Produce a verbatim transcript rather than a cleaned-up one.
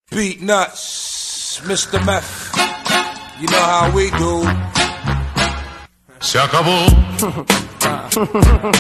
Beat nuts, mister Meth. You know how we do. Se acabó.